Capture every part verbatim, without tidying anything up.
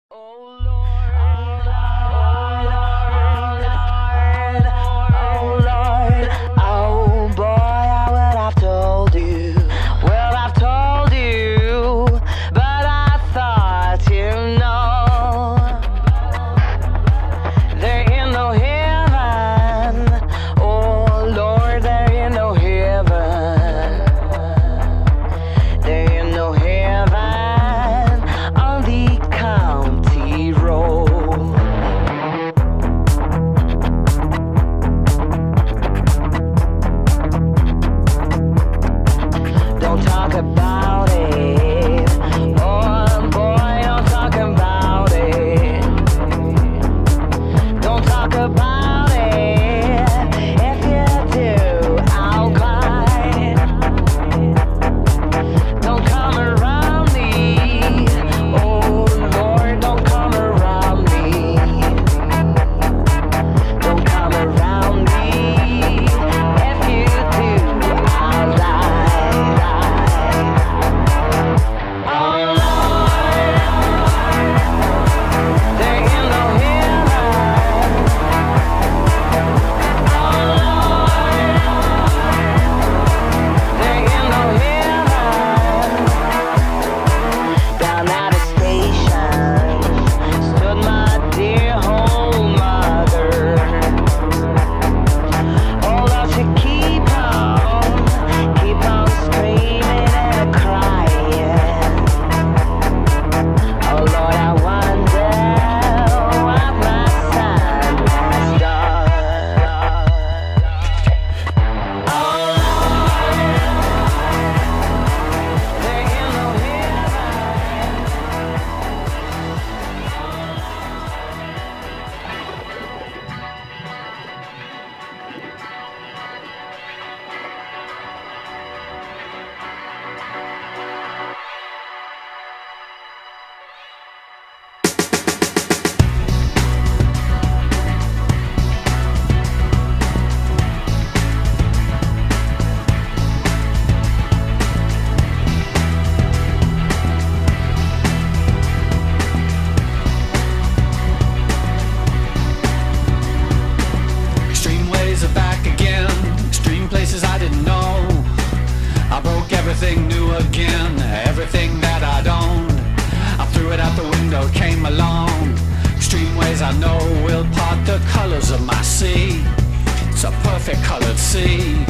Everything new again, everything that I'd owned, I threw it out the window, came along. Extreme ways I know will part the colors of my sea. It's a perfect colored sea.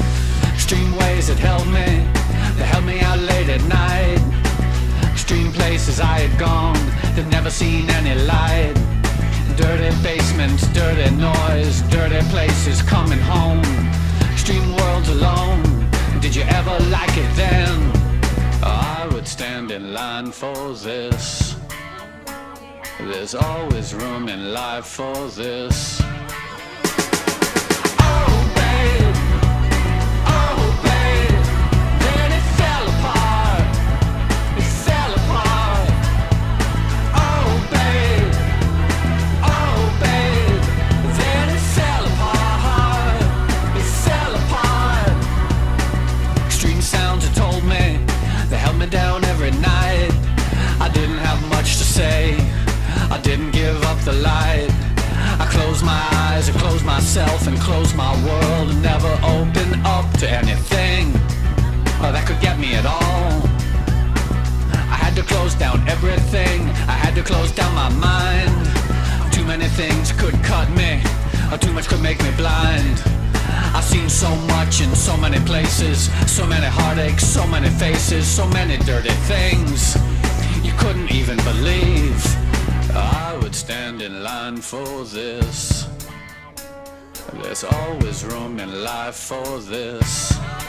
Extreme ways that held me, they held me out late at night. Extreme places I had gone, that never seen any light. Dirty basements, dirty noise, dirty places coming home. Extreme worlds alone. Did you ever like it then? I would stand in line for this. There's always room in life for this. Oh babe, oh babe, then it fell apart, it fell apart. Oh babe, oh babe, then it fell apart, it fell apart. Extreme sounds had told me, they held me down every night. I didn't have much to say, I didn't give up the light. I closed my eyes, I closed myself and closed my world, and never opened up to anything oh, that could get me at all. I had to close down everything, I had to close down my mind. Too many things could cut me, or too much could make me blind. I've seen so much in so many places, so many heartaches, so many faces, so many dirty things you couldn't even believe. I would stand in line for this. There's always room in life for this.